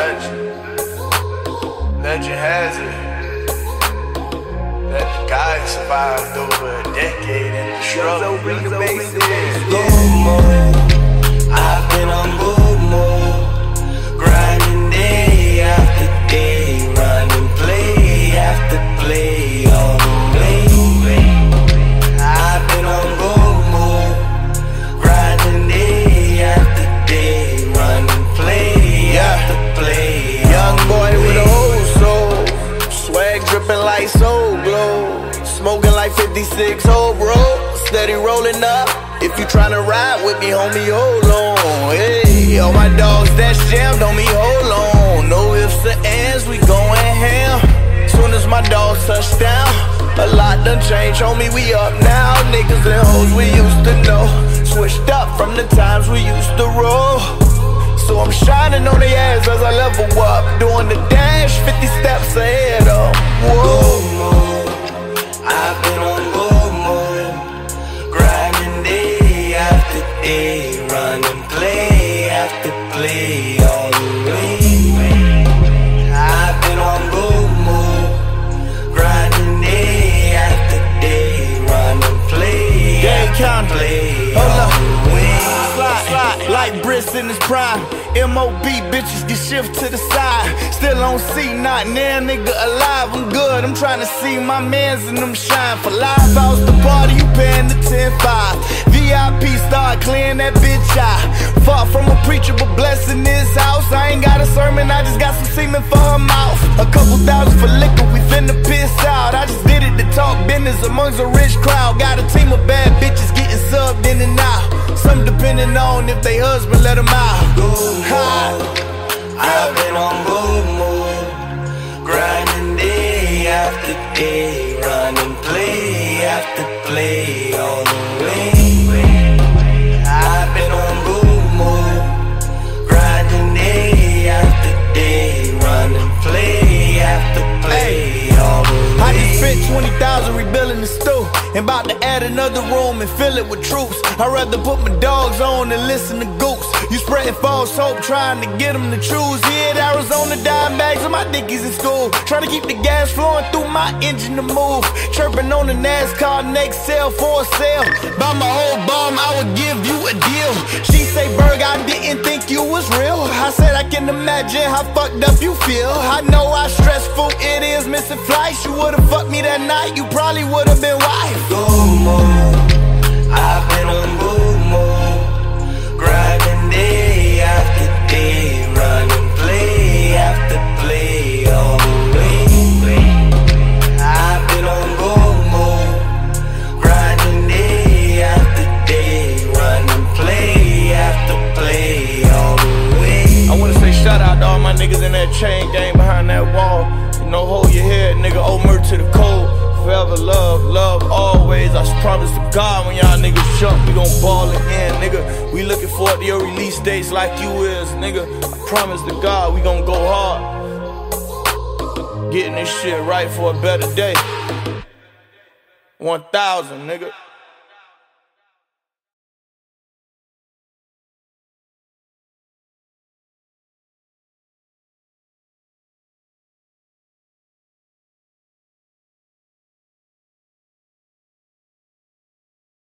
Legend has it that the guy survived over a decade in the struggle. Good mode, I've been on good mode, grinding day after day, running play after play all the way. I've been on good mode, grinding day after day, running play after play. Young boy with a whole soul, swag dripping like Soul Glow, smoking like 56 old bro, steady rolling up. If you tryna ride with me, homie, hold on. Hey, all my dogs that's jammed on me, hold on. No ifs or ands, we going ham. Soon as my dogs touch down, a lot done changed, homie, we up now. Niggas and hoes we used to know, switched up from the times we used to roll. So I'm shining on the ass as I level up, doing the dash 50 steps ahead of. Whoa. I've been on good mode, grinding day after day, running play after play all the way. I've been on good mode, grinding day after day, running play after play all the way. Slide like Briss in his prime. MOB bitches get shift to the side. Still on C, not now, nigga alive. I'm good, I'm tryna see my mans and them shine. For live house the party, you paying the 10-5. VIP start clearing that bitch out. Far from a preacher, but blessing this house. I ain't got a sermon, I just got some semen for her mouth. A couple thousand for liquor, we finna piss out. I just did it to talk business amongst a rich crowd. Got a team of bad bitches getting subbed in and out. Some depending on if they husband let them out. I've been on good mode, grinding day after day, running play after play all the way. I've been on good mode, grinding day after day, running play after play all the way. I just spent 20,000 rebuilding the stew, and about to add another room and fill it with troops. I'd rather put my dogs on than listen to gooks. You spreading false hope, trying to get them to choose. Yeah, Arizona dime bags and my dickies in school. Trying to keep the gas flowing through my engine to move. Chirping on the NASCAR next sale for a sale. Buy my whole bomb, I would give you a deal. She say, Berg, I didn't think you was real. I said, I can imagine how fucked up you feel. I know how stressful it is missing flights. You would've fucked me that night, you probably would've been wife. Good mode, I've been on good mode, grinding day after day, running play after play all the way. I've been on good mode, grinding day after day, running play after play all the way. I wanna say shout out to all my niggas in that chain gang behind that wall. You know, hold your head, nigga, Omer to the cold. Forever love, love always. I promise to God when y'all niggas jump, we gon' ball again, nigga. We looking forward to your release dates like you is, nigga. I promise to God we gon' go hard, getting this shit right for a better day. 1,000, nigga.